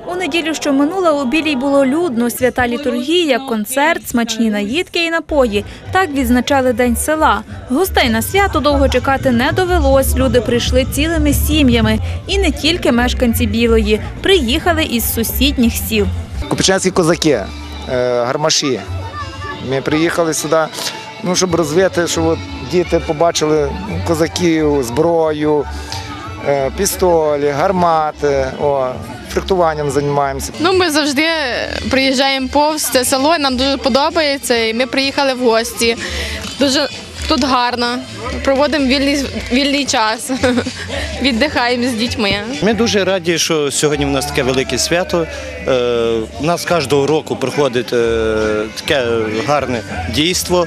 У неділю, що минула, у Білій було людно. Свята літургія, концерт, смачні наїдки і напої. Так відзначали День села. Гостей на свято довго чекати не довелось. Люди прийшли цілими сім'ями. І не тільки мешканці Білої. Приїхали із сусідніх сіл. Копичанські козаки, гармаші. Ми приїхали сюди, щоб розвити, щоб діти побачили козаків, зброю, пістолі, гармати. Фехтуванням займаємося. Ми завжди приїжджаємо повз це село, нам дуже подобається, і ми приїхали в гості. Дуже тут гарно, проводимо вільний час, віддихаємо з дітьми. Ми дуже раді, що сьогодні в нас таке велике свято. У нас кожного року проходить таке гарне дійство.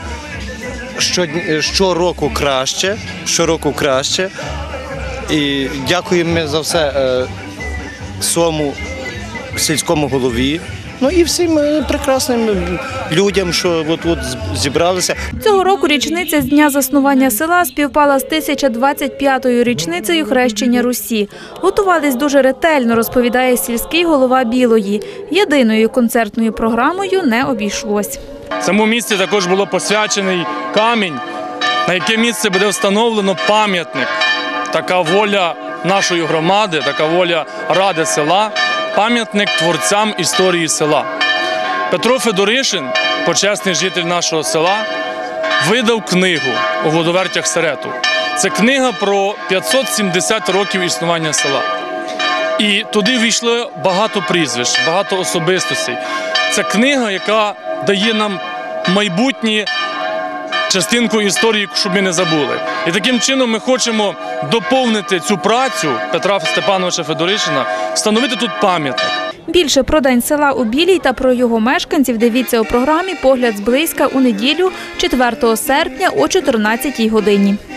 Щороку краще. І дякуємо ми за все своєму сільському голові, і всім прекрасним людям, що тут зібралися. Цього року річниця з дня заснування села співпала з 1025-ю річницею хрещення Русі. Готувались дуже ретельно, розповідає сільський голова Білої. Єдиною концертною програмою не обійшлось. Цьому місці також було посвячений камінь, на яке місце буде встановлено пам'ятник. Така воля нашої громади, така воля ради села, пам'ятник творцям історії села. Петро Федоришин, почесний житель нашого села, видав книгу у Водовертях Серету. Це книга про 570 років існування села. І туди ввійшло багато прізвищ, багато особистостей. Це книга, яка дає нам майбутнє частинку історії, щоб ми не забули. І таким чином ми хочемо доповнити цю працю Петра Степановича Федоришина, встановити тут пам'ятник. Більше про День села у Білій та про його мешканців дивіться у програмі «Погляд зблизька» у неділю 4 серпня о 14-й годині.